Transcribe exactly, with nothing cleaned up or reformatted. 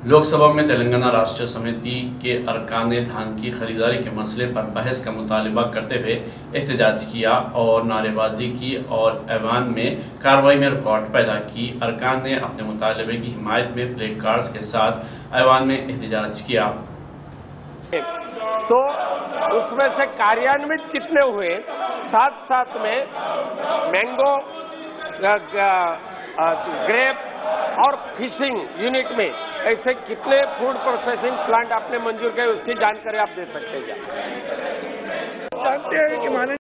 लोकसभा में तेलंगाना राष्ट्र समिति के अरकान ने धान की खरीदारी के मसले पर बहस का मुतालबा करते हुए एहतजाज किया और नारेबाजी की और ऐवान में कार्रवाई में रुकावट पैदा की। अरकान ने अपने मुतालबे की हिमायत में प्ले कार्ड्स के साथ ऐवान में एहतजाज किया। तो उसमें से कार्यान्वित कितने हुए, साथ साथ में मैंगो, ग्रेप और फिशिंग यूनिट में ऐसे कितने फूड प्रोसेसिंग प्लांट आपने मंजूर किए, उसकी जानकारी आप दे सकते हैं क्या? जानते हैं कि